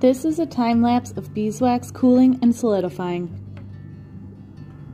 This is a time lapse of beeswax cooling and solidifying.